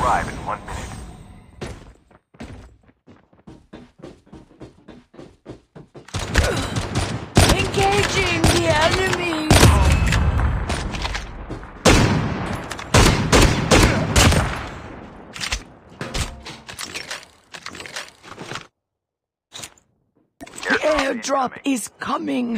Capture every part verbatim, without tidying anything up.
arrive in one minute. Engaging the enemy! The airdrop is coming!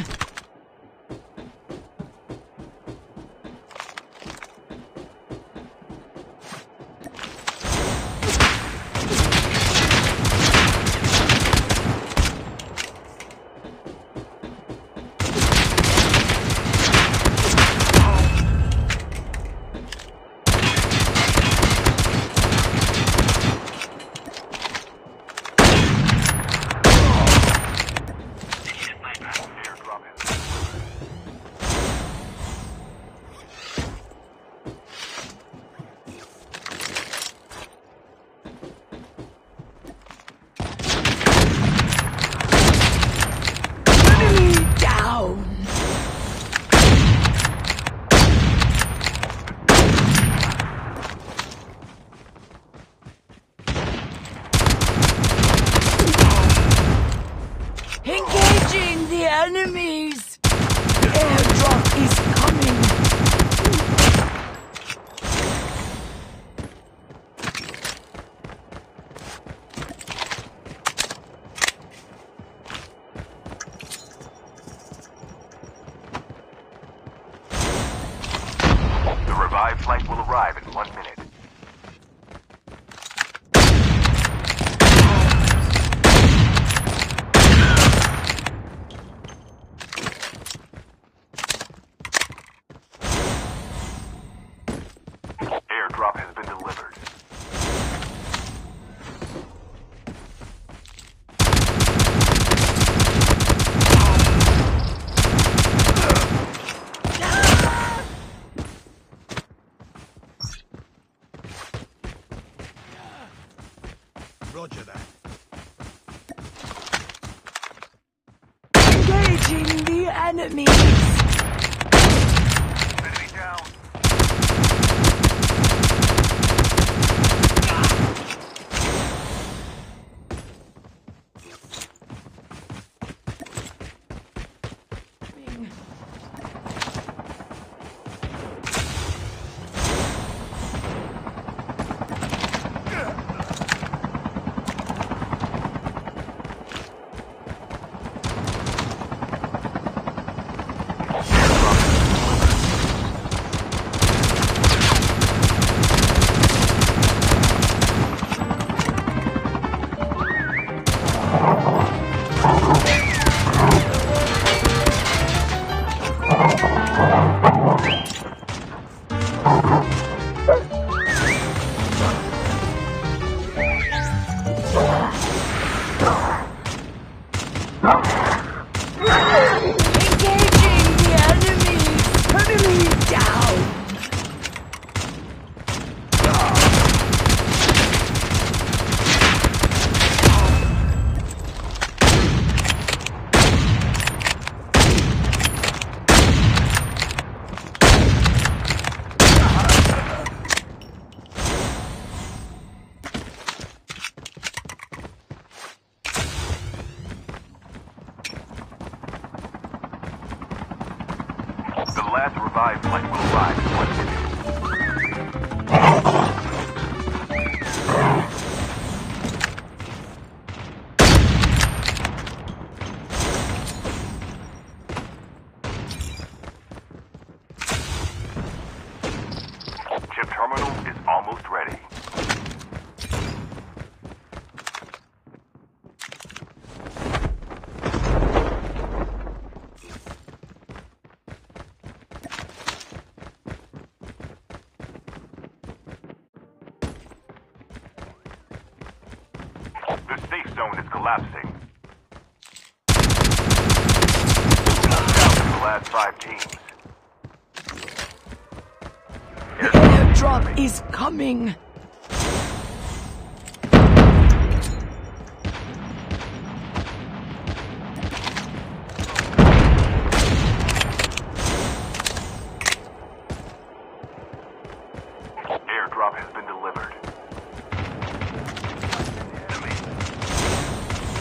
Engaging the enemies! The airdrop is coming! The revived flight will arrive in one minute. Airdrop has been delivered. Roger that. Engaging the enemies! Enemy down. Engaging the enemies! Enemy down! The last revived flight will arrive in one minute. Chip terminal is almost ready. The safe zone is collapsing. Down to the last five teams. The airdrop is coming! Airdrop has been delivered.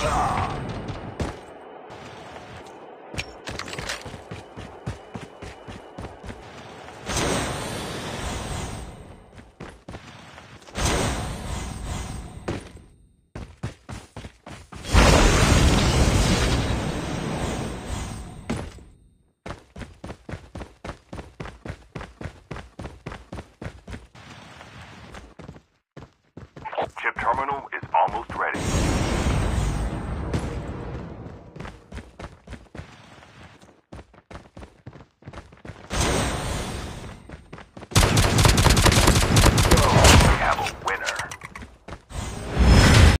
Chip terminal is almost ready.